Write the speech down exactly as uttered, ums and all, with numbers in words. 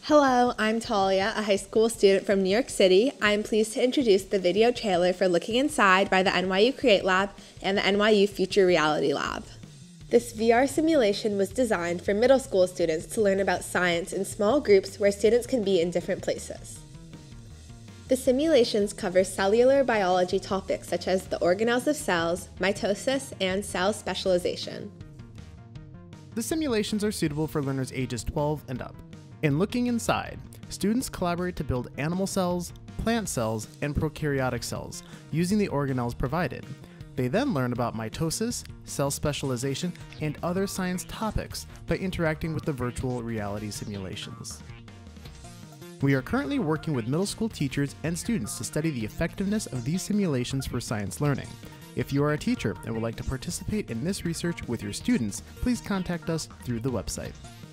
Hello, I'm Talia, a high school student from New York City. I'm pleased to introduce the video trailer for Looking Inside by the N Y U Create Lab and the N Y U Future Reality Lab. This V R simulation was designed for middle school students to learn about science in small groups where students can be in different places. The simulations cover cellular biology topics such as the organelles of cells, mitosis, and cell specialization. The simulations are suitable for learners ages twelve and up. In Looking Inside, students collaborate to build animal cells, plant cells, and prokaryotic cells using the organelles provided. They then learn about mitosis, cell specialization, and other science topics by interacting with the virtual reality simulations. We are currently working with middle school teachers and students to study the effectiveness of these simulations for science learning. If you are a teacher and would like to participate in this research with your students, please contact us through the website.